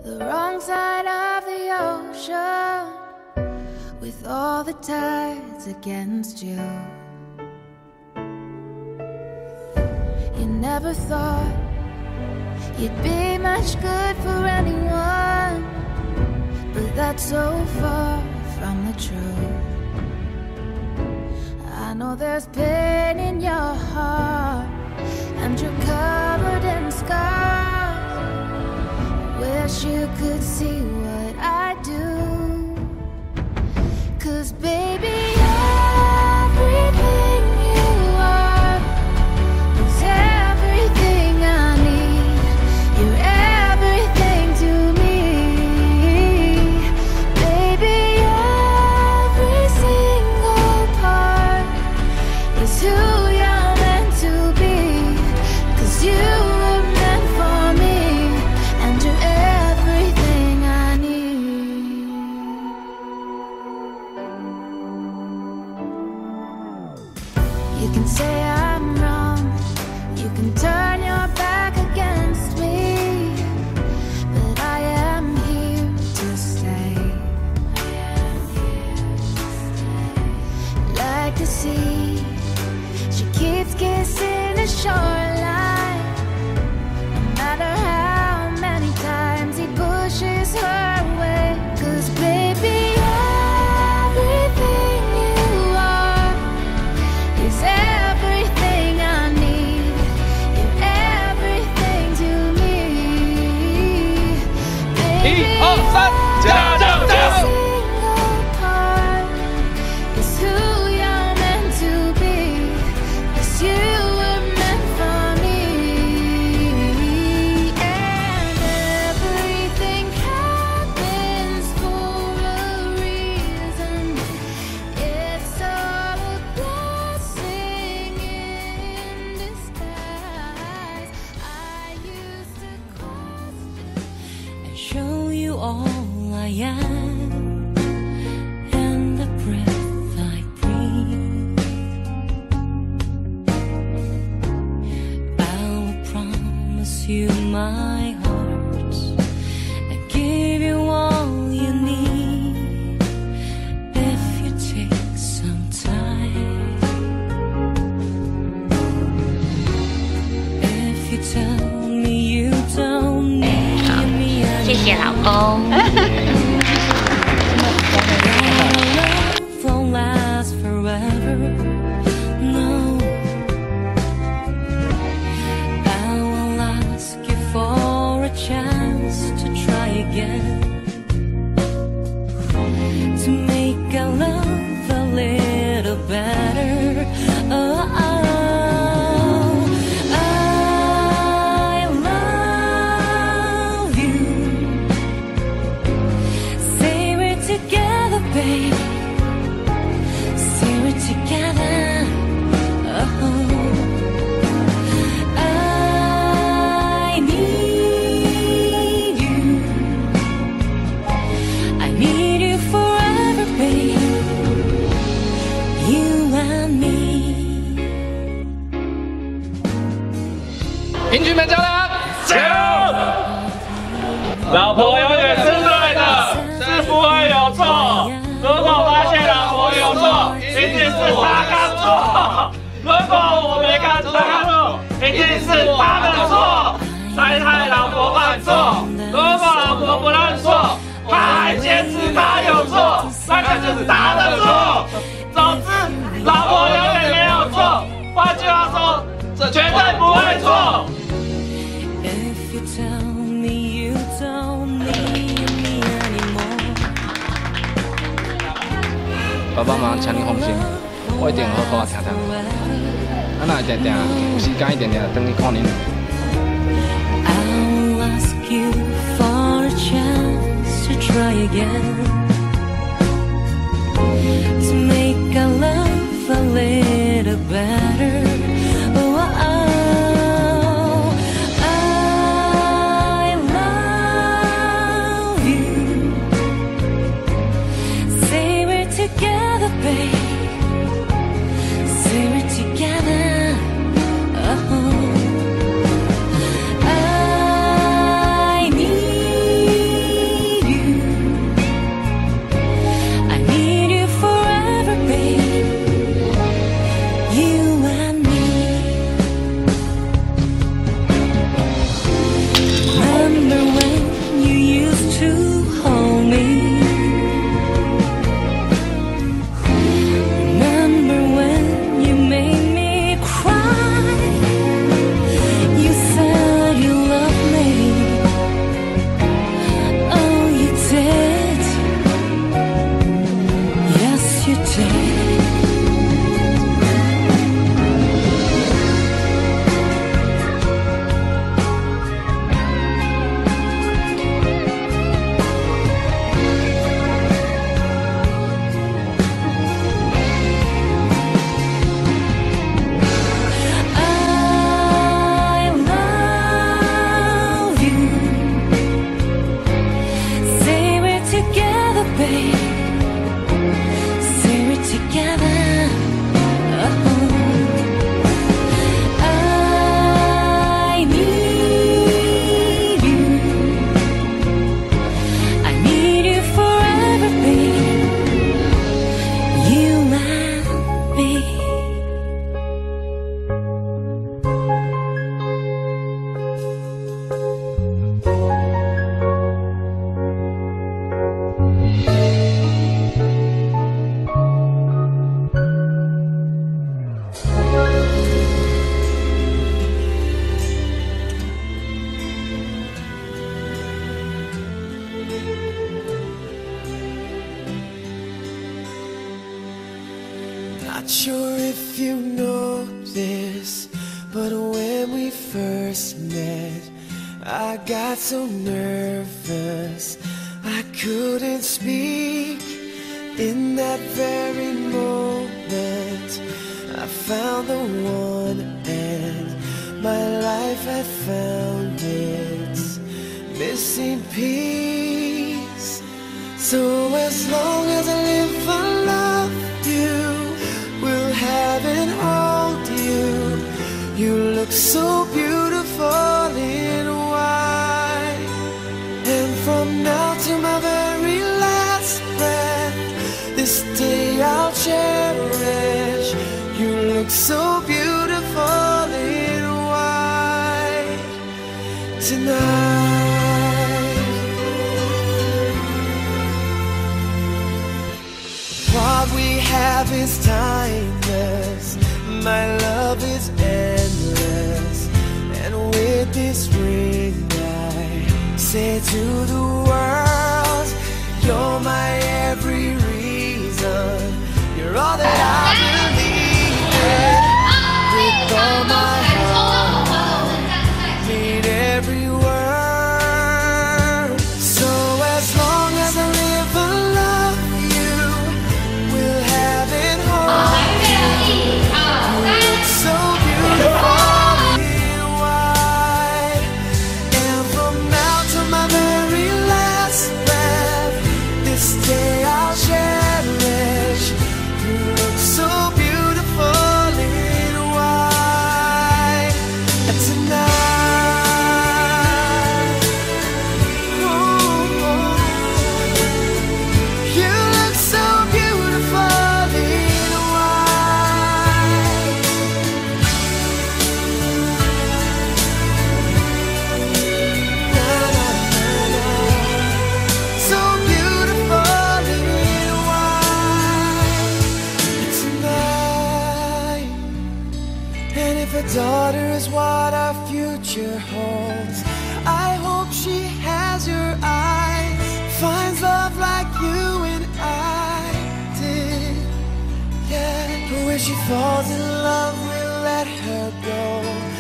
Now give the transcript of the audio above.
the wrong side of the ocean, with all the tides against you. You never thought you'd be much good for anyone, but that's so far from the truth. I know there's pain in your heart, and you're covered in scars. Wish you could see what I do, 'cause baby, everything you are is everything I need. You're everything to me, baby. Every single part is who you're meant to be, 'cause you were meant for me, and you're everything I need. You can say I'm wrong, you can turn your back against me, but I am here to stay. Like the sea, she keeps kissing the shoreline, no matter how many times he pushes her away. 'Cause baby, everything you are is everything I need. You're everything to me, baby. 1、2、3，加油！ Single part is who you're meant to be, 'cause you were meant for me, and everything happens for a reason. It's all a blessing in disguise. I used to question and show you all I am and the breath I breathe. I will promise you my heart and give you all you need if you take some time. If you tell me you don't need me 谢谢老公。 Love won't last forever. No, I will ask you for a chance to try again, to make our love a little better. Oh, I love you. Say we're together, babe. Say we're together. Oh, I need you. I need you forever, babe. You and me. 邻居们加油！加油！老婆永远是对的，是不会有错。如果发现老婆有错，一定是他看错；如果我没看他看错，一定是他的错。再害老婆犯错，如果老婆不认错，他还坚持他有错，那个就是他的错。总之，老婆永远没有错。换句话说，这绝对不会错。 If you tell me you don't need me anymore. 爸爸妈妈，请你放心，我一定好好听听。啊，若定定有时间，一定定等你看恁。 I'll ask you for a chance to try again, to make our love a little better. Oh, I love you. Say we're together, babe. Say we're together. Oh, I need Not sure if you know this, but when we first met, I got so nervous I couldn't speak. In that very moment, I found the one, and my life had found its missing piece. So as long as I live, I love you, will have and hold you. You look so beautiful in white, and from now to my very last breath, this day I'll cherish. You look so beautiful in white tonight. What we have is timeless, my love is endless, and with this ring I say to the world, you're my every reason, you're all that I believe in. With all my heart, mean every word. So as long as I live, I love you, we'll have it home. You look so beautiful in white, and from now to my very last breath, this day I'll cherish. You look so beautiful in white tonight. Ooh, you look so beautiful in white. Na, na, na, na. So beautiful in white tonight. And if a daughter is what our future holds, I hope she has your eyes, finds love like you and I did. Yeah, but when she falls in love, we'll let her go.